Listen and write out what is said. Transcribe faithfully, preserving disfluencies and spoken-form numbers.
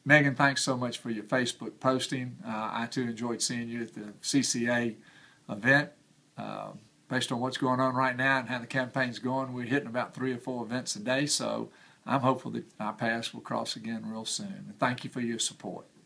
Megan, thanks so much for your Facebook posting. Uh, I too enjoyed seeing you at the C C A event. Uh, based on what's going on right now and how the campaign's going, we're hitting about three or four events a day, so I'm hopeful that our paths will cross again real soon. And thank you for your support.